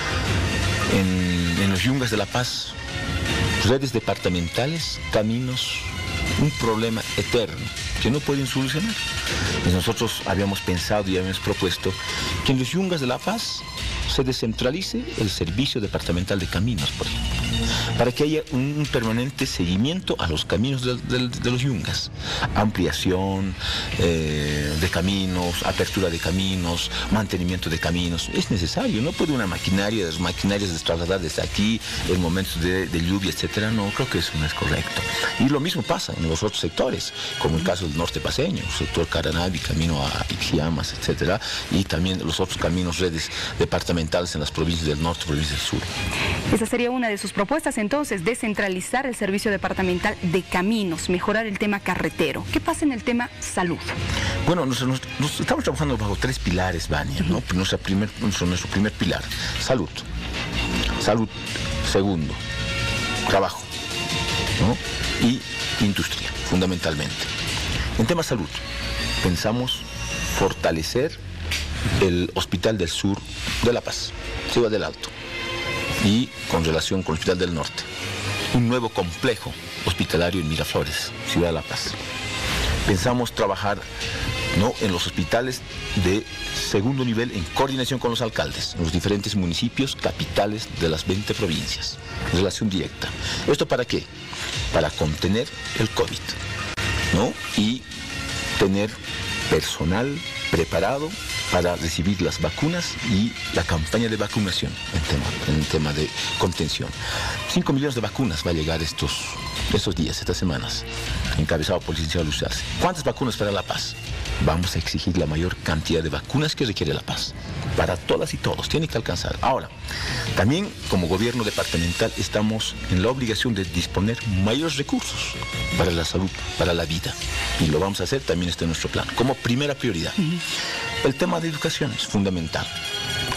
En los yungas de La Paz, redes departamentales, caminos, un problema eterno que no pueden solucionar. Y nosotros habíamos pensado y habíamos propuesto que en los yungas de La Paz se descentralice el servicio departamental de caminos, por ejemplo, para que haya un permanente seguimiento a los caminos de los yungas, ampliación de caminos, apertura de caminos, mantenimiento de caminos. Es necesario, no puede las maquinarias trasladar desde aquí en momentos de lluvia, etcétera. No, creo que eso no es correcto. Y lo mismo pasa en los otros sectores, como el caso del norte paceño, el sector Caranavi, camino a Ixiamas, etcétera, y también los otros caminos, redes departamentales en las provincias del norte, provincias del sur. Esa sería una de sus propuestas, entonces, descentralizar el servicio departamental de caminos, mejorar el tema carretero. ¿Qué pasa en el tema salud? Bueno, nos estamos trabajando bajo 3 pilares, Vania, ¿no? Nuestro primer pilar, salud. Salud, segundo, trabajo, ¿no? Y industria, fundamentalmente. En tema salud, pensamos fortalecer el Hospital del Sur de La Paz, Ciudad del Alto, y con relación con el Hospital del Norte, un nuevo complejo hospitalario en Miraflores, Ciudad de La Paz. Pensamos trabajar, ¿no?, en los hospitales de segundo nivel en coordinación con los alcaldes, en los diferentes municipios, capitales de las 20 provincias, en relación directa. ¿Esto para qué? Para contener el COVID, ¿no? Y tener personal preparado para recibir las vacunas y la campaña de vacunación en tema de contención. 5 millones de vacunas va a llegar estos días, estas semanas, encabezado por el licenciado Luis Arce. ¿Cuántas vacunas para La Paz? Vamos a exigir la mayor cantidad de vacunas que requiere La Paz. Para todas y todos, tiene que alcanzar. Ahora, también como gobierno departamental estamos en la obligación de disponer mayores recursos para la salud, para la vida. Y lo vamos a hacer, también está en nuestro plan, como primera prioridad. El tema de educación es fundamental.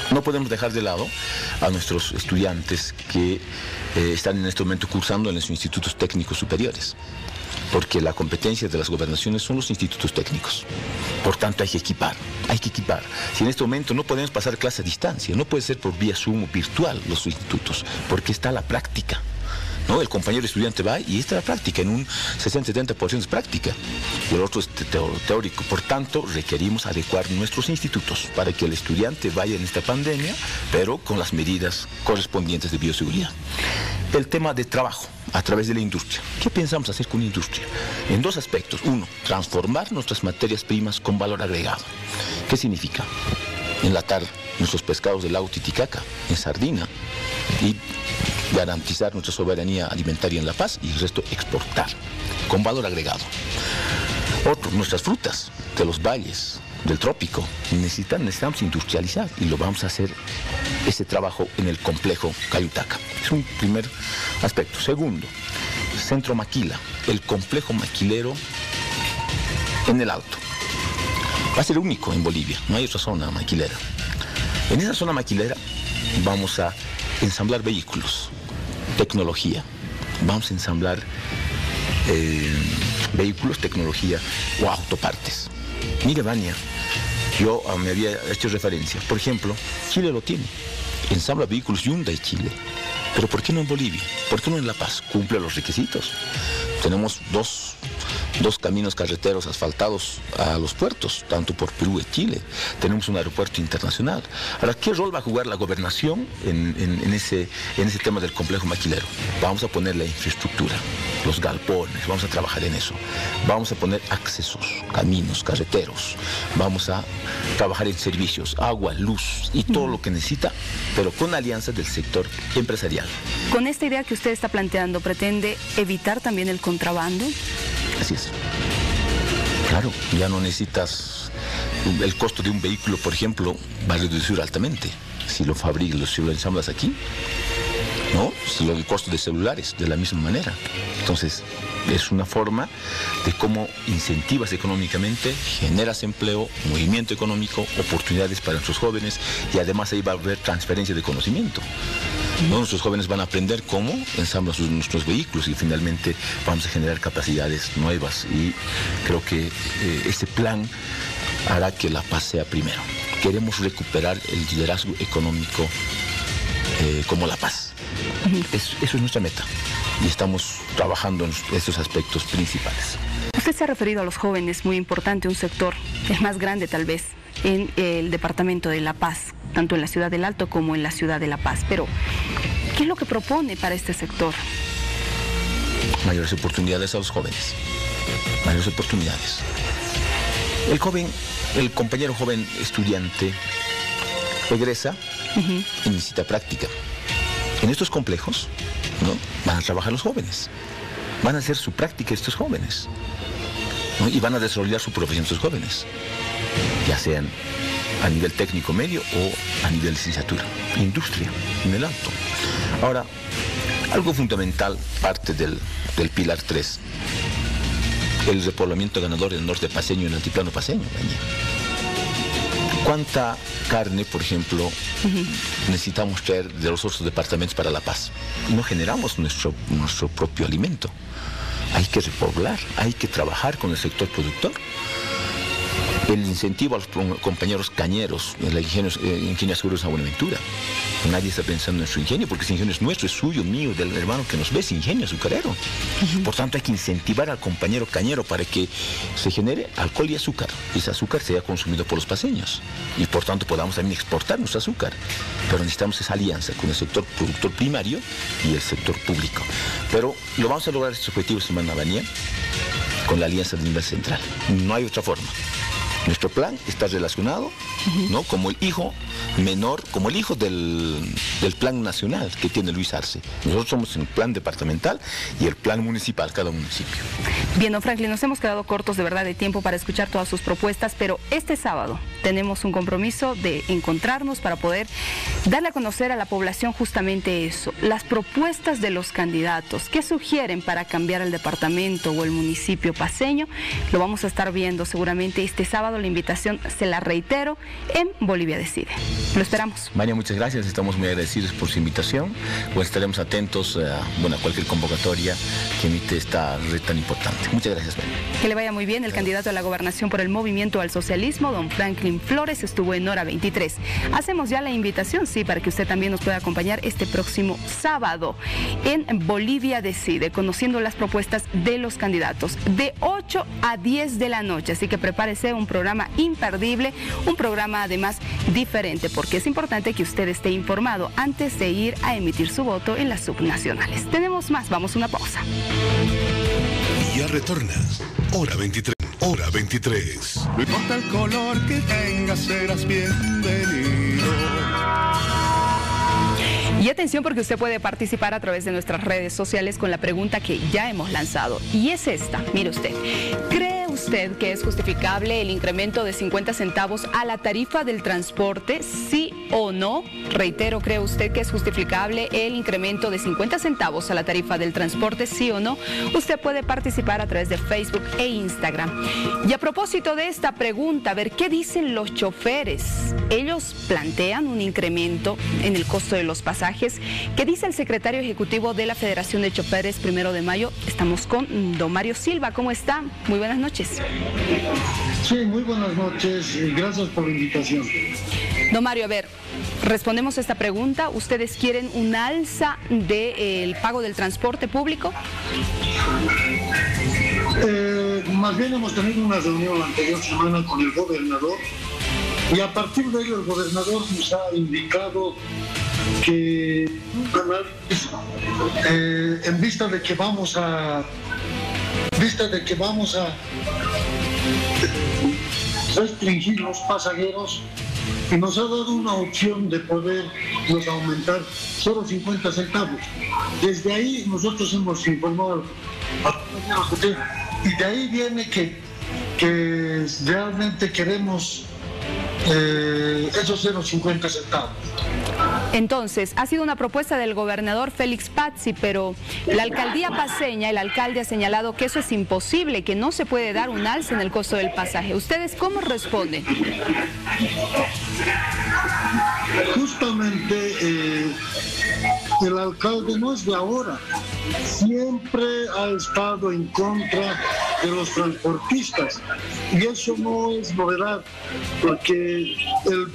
No podemos dejar de lado a nuestros estudiantes que están en este momento cursando en los institutos técnicos superiores, porque la competencia de las gobernaciones son los institutos técnicos. Por tanto, hay que equipar. Si en este momento no podemos pasar clase a distancia, no puede ser por vía Zoom o virtual los institutos, porque está la práctica, ¿no? El compañero estudiante va y esta es la práctica, en un 60-70% es práctica, y el otro es teórico. Por tanto, requerimos adecuar nuestros institutos para que el estudiante vaya en esta pandemia, pero con las medidas correspondientes de bioseguridad. El tema de trabajo a través de la industria. ¿Qué pensamos hacer con la industria? En dos aspectos. Uno, transformar nuestras materias primas con valor agregado. ¿Qué significa? Enlatar nuestros pescados del lago Titicaca en sardina y garantizar nuestra soberanía alimentaria en La Paz, y el resto exportar con valor agregado. Otro, nuestras frutas de los valles, del trópico, necesitamos industrializar, y lo vamos a hacer ese trabajo en el complejo Cayutaca. Es un primer aspecto. Segundo, Centro Maquila, el complejo maquilero en el Alto. Va a ser único en Bolivia, no hay otra zona maquilera. En esa zona maquilera vamos a ensamblar vehículos, tecnología. Vamos a ensamblar vehículos, tecnología o autopartes. Mire, Vania, yo me había hecho referencia. Por ejemplo, Chile lo tiene. Ensambla vehículos Hyundai Chile. Pero ¿por qué no en Bolivia? ¿Por qué no en La Paz? Cumple los requisitos. Tenemos dos caminos carreteros asfaltados a los puertos, tanto por Perú y Chile. Tenemos un aeropuerto internacional. Ahora, ¿qué rol va a jugar la gobernación en ese tema del complejo maquilero? Vamos a poner la infraestructura, los galpones, vamos a trabajar en eso. Vamos a poner accesos, caminos, carreteros. Vamos a trabajar en servicios, agua, luz y todo lo que necesita, pero con alianzas del sector empresarial. Con esta idea que usted está planteando, ¿pretende evitar también el contrabando? Así es. Claro, ya no necesitas... El costo de un vehículo, por ejemplo, va a reducir altamente si lo fabricas, si lo ensamblas aquí, ¿no? Si el costo de celulares, de la misma manera. Entonces, es una forma de cómo incentivas económicamente, generas empleo, movimiento económico, oportunidades para nuestros jóvenes, y además ahí va a haber transferencia de conocimiento, ¿no? Nuestros jóvenes van a aprender cómo ensamblan nuestros vehículos, y finalmente vamos a generar capacidades nuevas, y creo que ese plan hará que La Paz sea primero. Queremos recuperar el liderazgo económico como La Paz. Eso es nuestra meta, y estamos trabajando en estos aspectos principales. Usted se ha referido a los jóvenes, muy importante, un sector, el más grande tal vez, en el departamento de La Paz, tanto en la ciudad del Alto como en la ciudad de La Paz. Pero, ¿qué es lo que propone para este sector? Mayores oportunidades a los jóvenes, mayores oportunidades. El compañero joven estudiante regresa y necesita práctica. En estos complejos, ¿no?, van a trabajar los jóvenes, van a hacer su práctica estos jóvenes, ¿no?, y van a desarrollar su profesión estos jóvenes, ya sean a nivel técnico medio o a nivel licenciatura, industria, en el Alto. Ahora, algo fundamental, parte del pilar 3, el repoblamiento ganador en el norte paceño y en el altiplano paceño. ¿Cuánta carne, por ejemplo, necesitamos traer de los otros departamentos para La Paz? Y no generamos nuestro propio alimento. Hay que repoblar, hay que trabajar con el sector productor. El incentivo a los compañeros cañeros, el ingenio seguro es una Buenaventura. Nadie está pensando en nuestro ingenio, porque ese ingenio es nuestro, es suyo, mío, del hermano que nos ve, ese ingenio azucarero. Por tanto, hay que incentivar al compañero cañero para que se genere alcohol y azúcar. Y ese azúcar sea consumido por los paceños. Y por tanto, podamos también exportar nuestro azúcar. Pero necesitamos esa alianza con el sector productor primario y el sector público. Pero lo vamos a lograr estos objetivos, hermana Vania, con la alianza del nivel central. No hay otra forma. Nuestro plan está relacionado, ¿no?, como el hijo menor, como el hijo del plan nacional que tiene Luis Arce. Nosotros somos el plan departamental y el plan municipal, cada municipio. Bien, don Franklin, nos hemos quedado cortos de verdad de tiempo para escuchar todas sus propuestas, pero este sábado tenemos un compromiso de encontrarnos para poder darle a conocer a la población justamente eso, las propuestas de los candidatos, qué sugieren para cambiar el departamento o el municipio paceño. Lo vamos a estar viendo seguramente este sábado. La invitación, se la reitero, en Bolivia Decide. Lo esperamos. María, muchas gracias, estamos muy agradecidos por su invitación. Pues estaremos atentos a cualquier convocatoria que emite esta red tan importante. Muchas gracias, María. Que le vaya muy bien. El candidato a la gobernación por el Movimiento al Socialismo, don Franklin Flores, estuvo en Hora 23. Hacemos ya la invitación, sí, para que usted también nos pueda acompañar este próximo sábado en Bolivia Decide, conociendo las propuestas de los candidatos, de 8 a 10 de la noche. Así que prepárese, un programa imperdible, un programa además diferente, porque es importante que usted esté informado antes de ir a emitir su voto en las subnacionales. Tenemos más, vamos a una pausa. Ya retorna. Hora 23. Hora 23. No importa el color que tengas, serás bienvenido. Y atención, porque usted puede participar a través de nuestras redes sociales con la pregunta que ya hemos lanzado. Y es esta, mire usted. ¿Cree usted que es justificable el incremento de 50 centavos a la tarifa del transporte? ¿Sí o no? Reitero, ¿cree usted que es justificable el incremento de 50 centavos a la tarifa del transporte? ¿Sí o no? Usted puede participar a través de Facebook e Instagram. Y a propósito de esta pregunta, a ver, ¿qué dicen los choferes? Ellos plantean un incremento en el costo de los pasajes. ¿Qué dice el secretario ejecutivo de la Federación de Choferes 1 de Mayo? Estamos con don Mario Silva. ¿Cómo está? Muy buenas noches. Sí, muy buenas noches y gracias por la invitación. Don Mario, a ver, respondemos a esta pregunta. ¿Ustedes quieren un alza del pago del transporte público? Más bien hemos tenido una reunión la anterior semana con el gobernador y a partir de ello el gobernador nos ha indicado que en vista de que vamos a restringir los pasajeros, y nos ha dado una opción de podernos aumentar solo 50 centavos. Desde ahí nosotros hemos informado y de ahí viene que realmente queremos esos 0,50 centavos. Entonces, ha sido una propuesta del gobernador Félix Pazzi, pero la alcaldía paceña, el alcalde ha señalado que eso es imposible, que no se puede dar un alza en el costo del pasaje. ¿Ustedes cómo responden? Justamente el alcalde no es de ahora, siempre ha estado en contra de los transportistas y eso no es novedad, porque el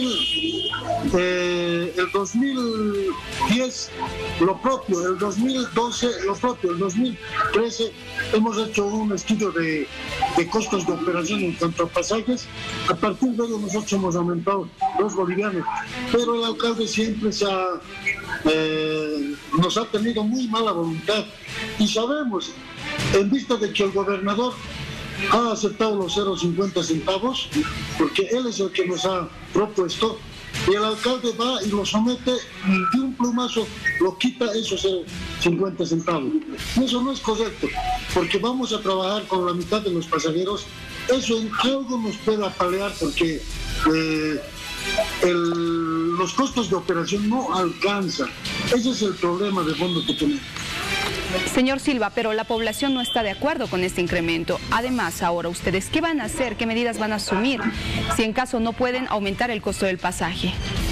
2010 lo propio, el 2012 lo propio, el 2013 hemos hecho un estudio de costos de operación en cuanto a pasajes. A partir de ello nosotros hemos aumentado los bolivianos, pero el alcalde siempre nos ha tenido muy mala voluntad y sabemos, en vista de que el gobernador ha aceptado los 0,50 centavos, porque él es el que nos ha propuesto, y el alcalde va y lo somete y de un plumazo lo quita esos 0,50 centavos. Eso no es correcto, porque vamos a trabajar con la mitad de los pasajeros. Eso en algo nos puede apalear, porque los costos de operación no alcanzan. Ese es el problema de fondo que tenemos. Señor Silva, pero la población no está de acuerdo con este incremento. Además, ahora, ¿ustedes qué van a hacer? ¿Qué medidas van a asumir si en caso no pueden aumentar el costo del pasaje?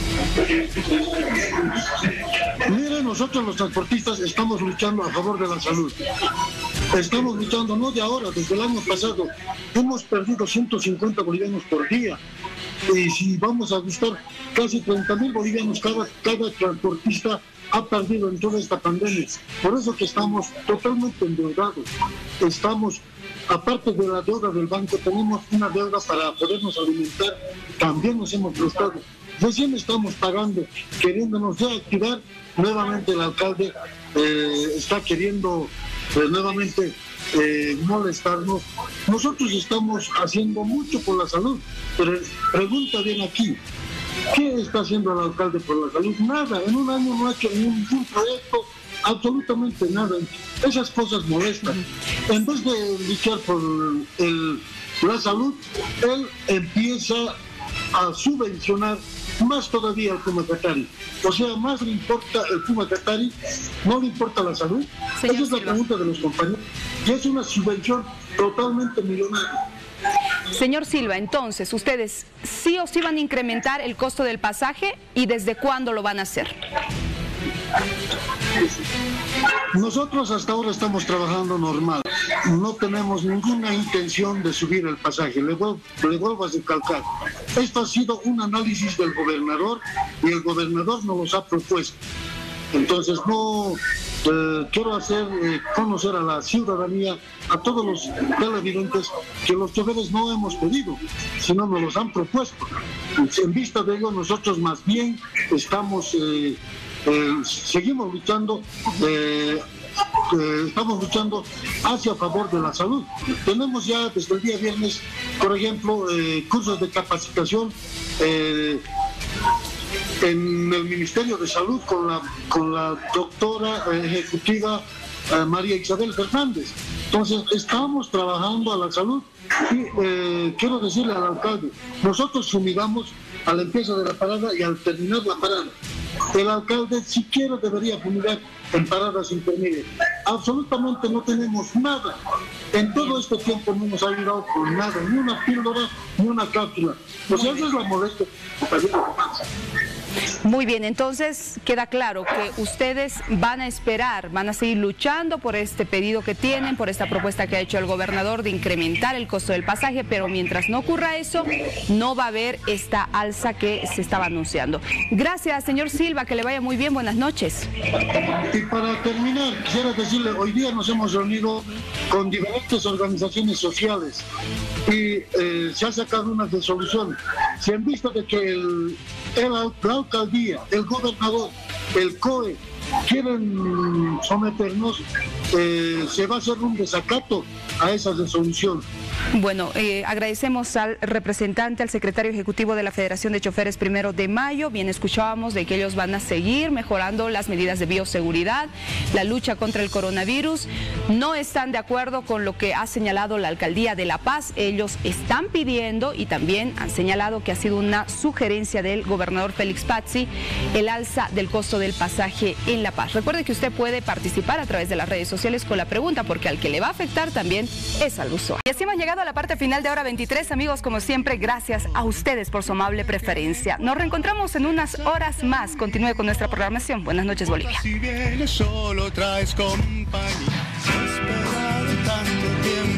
Mire, nosotros los transportistas estamos luchando a favor de la salud. Estamos luchando no de ahora, desde el año pasado. Hemos perdido 150 bolivianos por día. Y si vamos a buscar casi 30.000 bolivianos cada transportista ha perdido en toda esta pandemia. Por eso que estamos totalmente endeudados. Estamos, aparte de la deuda del banco, tenemos una deuda para podernos alimentar. También nos hemos prestado. Recién estamos pagando, queriéndonos reactivar. Nuevamente el alcalde está queriendo nuevamente molestarnos. Nosotros estamos haciendo mucho por la salud, pero pregunta bien aquí, ¿qué está haciendo el alcalde por la salud? Nada, en un año no ha hecho ningún proyecto, absolutamente nada. Esas cosas molestan. En vez de luchar por la salud, él empieza a subvencionar más todavía al Puma Catarí. O sea, más le importa el Puma Catarí, no le importa la salud. Esa es la pregunta de los compañeros. Y es una subvención totalmente millonaria. Señor Silva, entonces, ¿ustedes sí o sí van a incrementar el costo del pasaje y desde cuándo lo van a hacer? Nosotros hasta ahora estamos trabajando normal, no tenemos ninguna intención de subir el pasaje, le vuelvo a recalcar. Esto ha sido un análisis del gobernador y el gobernador nos los ha propuesto. Entonces no quiero hacer conocer a la ciudadanía, a todos los televidentes, que los choferes no hemos pedido, sino nos los han propuesto. En vista de ello, nosotros más bien estamos... seguimos luchando, estamos luchando hacia favor de la salud. Tenemos ya desde el día viernes, por ejemplo, cursos de capacitación en el Ministerio de Salud con la doctora ejecutiva María Isabel Fernández. Entonces, estamos trabajando a la salud y quiero decirle al alcalde, nosotros fumigamos a la empieza de la parada y al terminar la parada. El alcalde siquiera debería fumigar en paradas intermedias. Absolutamente no tenemos nada. En todo este tiempo no nos ha ayudado con nada, ni una píldora, ni una cápsula. Pues esa es la molestia. Muy bien, entonces queda claro que ustedes van a esperar, van a seguir luchando por este pedido que tienen, por esta propuesta que ha hecho el gobernador de incrementar el costo del pasaje, pero mientras no ocurra eso, no va a haber esta alza que se estaba anunciando. Gracias, señor Silva, que le vaya muy bien, buenas noches. Y para terminar, quisiera decirle, hoy día nos hemos reunido con diferentes organizaciones sociales y se ha sacado una resolución. Se han visto de que la alcaldía, el gobernador, el COE quieren someternos, se va a hacer un desacato a esa resolución. Bueno, agradecemos al representante, al secretario ejecutivo de la Federación de Choferes 1 de Mayo. Bien, escuchábamos de que ellos van a seguir mejorando las medidas de bioseguridad, la lucha contra el coronavirus. No están de acuerdo con lo que ha señalado la Alcaldía de La Paz. Ellos están pidiendo y también han señalado que ha sido una sugerencia del gobernador Félix Pazzi el alza del costo del pasaje en La Paz. Recuerde que usted puede participar a través de las redes sociales con la pregunta, porque al que le va a afectar también es al usuario. Y así hemos llegado a la parte final de Hora 23, amigos, como siempre, gracias a ustedes por su amable preferencia. Nos reencontramos en unas horas más. Continúe con nuestra programación. Buenas noches, Bolivia. Si vienes solo traes compañía, esperar tanto tiempo.